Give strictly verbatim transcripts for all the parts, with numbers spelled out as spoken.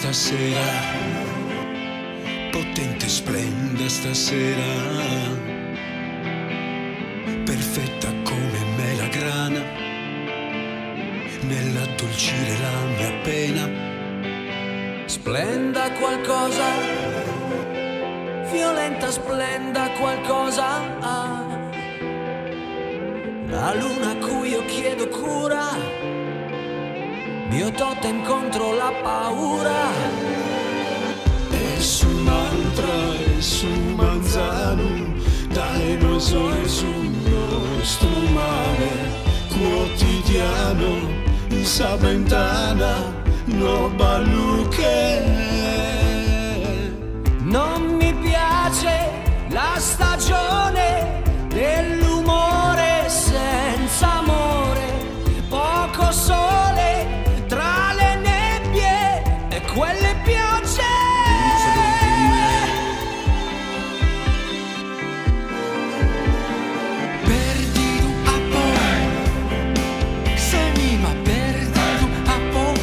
stasera, potente, splenda stasera, perfetta come melagrana, nell'addolcire la mia pena. Splenda qualcosa, violenta, splenda qualcosa. La luna a cui io chiedo cura, mio totem contro la paura. E su mantra e su manzano, dai noi sole sul nostro mare quotidiano, in Saventana, no baluche. Non mi piace la stagione dell'umore senza amore, poco sole tra le nebbie e quelle piogge. Perdido a po', se anima perdido a po'.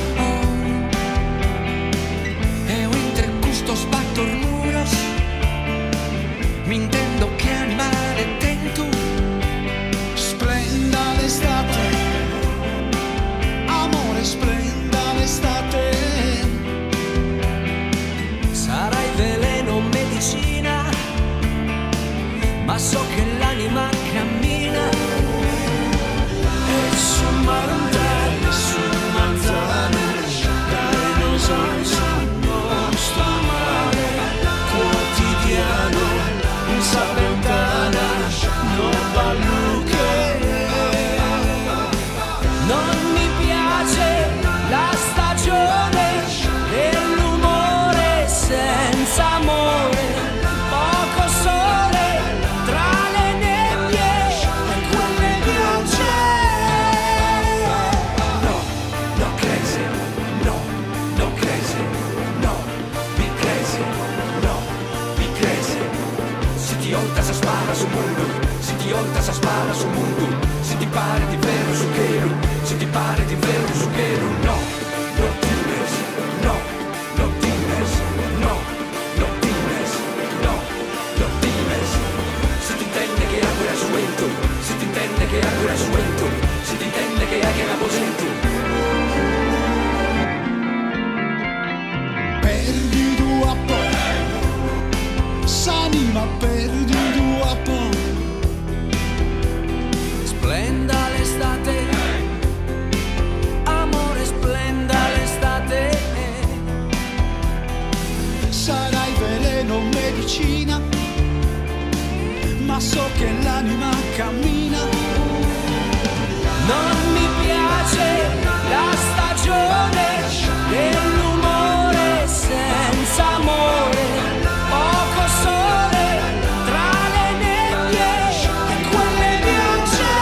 Eu entre custos batornuros, mi intendo che animale tento. Splenda l'estate, amore, splenda l'estate. Sarai veleno, medicina, ma so che l'anima cammina. E su manzane, su manzane, dai noi soli sul nostro mare quotidiano, in Saventana, no baluche. Non mi piace la stagione dell'umore senza amore, poco sole tra le nebbie e quelle piogge. No, no crazy, no, no crazy, no, be crazy, no, be crazy. Si ti olta sa spara sul mondo, si ti olta sa spara sul mondo, si ti pare di vero su chero, si ti pare di vero su chero, no, no dimers, no, no dimers, no, no dimers, no, no dimers. Si ti intende che ancora suelto, si ti intende che ancora suelto, si ti intende che hai che la posento. Perdido a po', s'anima perdido a po'. Splenda l'estate, amore, splenda l'estate. Sarai veleno, medicina, ma so che l'anima cammina. Non mi piace la stagione dell'umore senza amore, poco sole tra le nebbie e quelle piogge.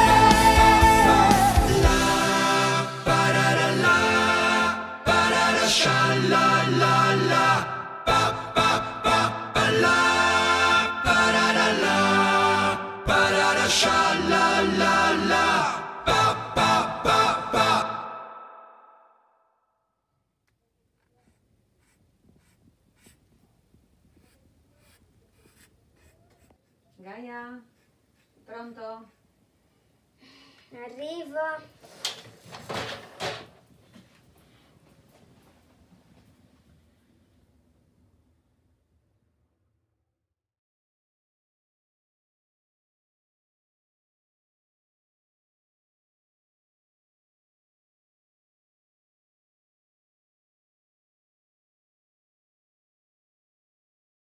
Pararala, parara sha la la la, pa pa pa pa la, pararala, parara sha la la la, pa pa pa pa. Gaia, pronto? Arrivo.